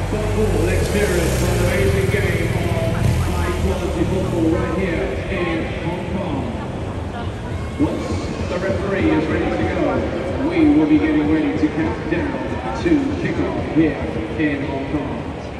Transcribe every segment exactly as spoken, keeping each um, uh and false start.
Football experience, an amazing game of high quality football right here in Hong Kong. Once the referee is ready to go, we will be getting ready to count down to kickoff here in Hong Kong.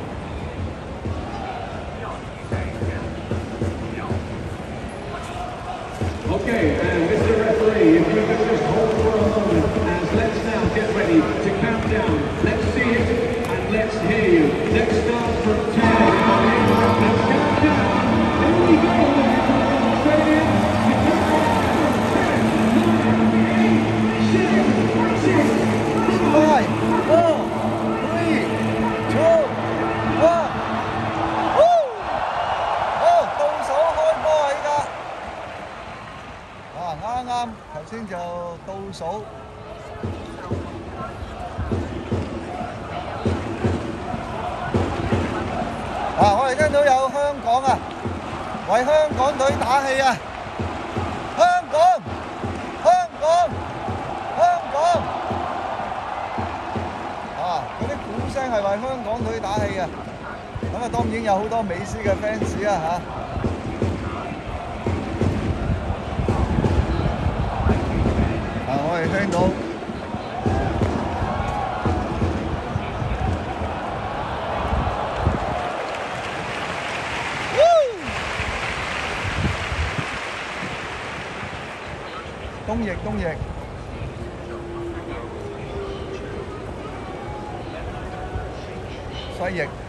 Okay, and Mister Referee, if you could just hold for a moment, as let's now get ready to count down. Let's see it and let's hear you. Let's start from ten. Let's count down. Here we go. Australia. ten, nine, eight, six, six, five, four, three, two, one. Woo! 好，到手開波啊！依家啊，啱啱頭先就倒數。啊！我哋聽到有香港啊，為香港隊打氣啊！香港，香港，香港！啊！嗰啲鼓聲係為香港隊打氣啊！咁啊，當然有好多美斯嘅 fans 啊嚇。啊！我哋聽到。東翼，東翼，西翼。